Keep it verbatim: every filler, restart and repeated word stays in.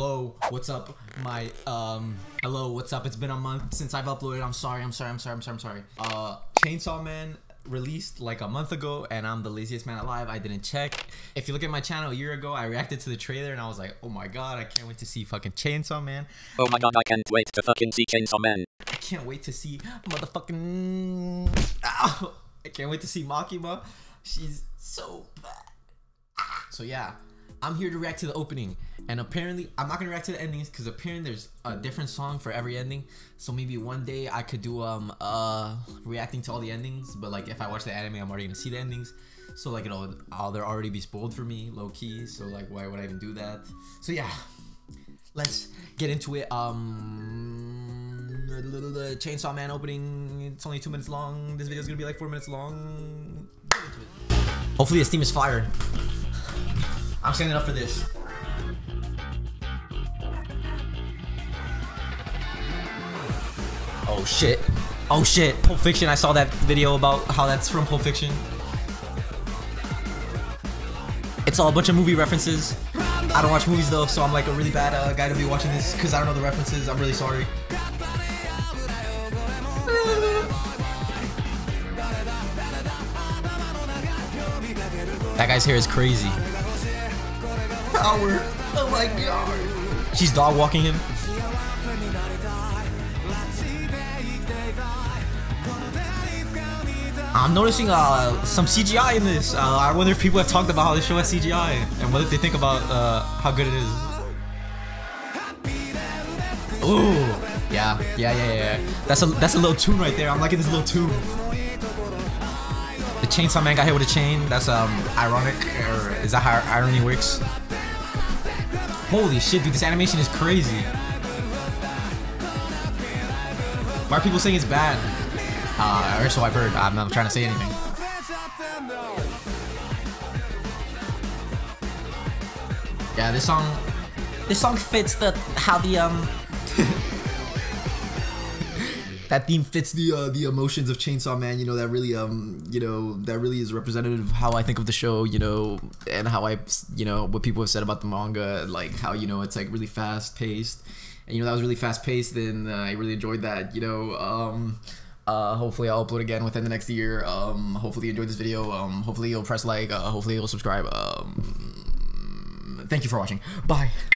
Hello, what's up? My um, hello, what's up? It's been a month since I've uploaded. I'm sorry, I'm sorry, I'm sorry, I'm sorry, I'm sorry. Uh, Chainsaw Man released like a month ago, and I'm the laziest man alive. I didn't check. If you look at my channel a year ago, I reacted to the trailer, and I was like, oh my god, I can't wait to see fucking Chainsaw Man. Oh my god, I can't wait to fucking see Chainsaw Man. I can't wait to see motherfucking. Ow! I can't wait to see Makima. She's so bad. So yeah, I'm here to react to the opening, and apparently I'm not gonna react to the endings because apparently there's a different song for every ending. So maybe one day I could do um uh reacting to all the endings, but like if I watch the anime, I'm already gonna see the endings. So like it'll I'll there already be spoiled for me, low key. So like why would I even do that? So yeah, let's get into it. Um, the Chainsaw Man opening. It's only two minutes long. This video is gonna be like four minutes long. Get into it. Hopefully the Steam is fire. I'm standing up for this. Oh shit. Oh shit. Pulp Fiction. I saw that video about how that's from Pulp Fiction. It's all a bunch of movie references. I don't watch movies though, so I'm like a really bad uh, guy to be watching this because I don't know the references. I'm really sorry. That guy's hair is crazy. Power. Oh my god. She's dog walking him. I'm noticing uh, some C G I in this. Uh, I wonder if people have talked about how this show has C G I and what they think about uh, how good it is. Ooh, yeah, yeah, yeah, yeah. That's a that's a little tune right there. I'm liking this little tune. The Chainsaw Man got hit with a chain. That's um ironic, or is that how irony works? Holy shit, dude! This animation is crazy. Why are people saying it's bad? Uh, or so I've heard. I'm not trying to say anything. Yeah, this song, this song fits the how the um that theme fits the uh, the emotions of Chainsaw Man. You know, that really um you know that really is representative of how I think of the show. You know, and how I you know what people have said about the manga, like how you know it's like really fast paced. And you know that was really fast paced, and uh, I really enjoyed that. You know, um. Uh, hopefully I'll upload again within the next year. Um, hopefully you enjoyed this video. Um, hopefully you'll press like. Uh, hopefully you'll subscribe. Um, thank you for watching. Bye.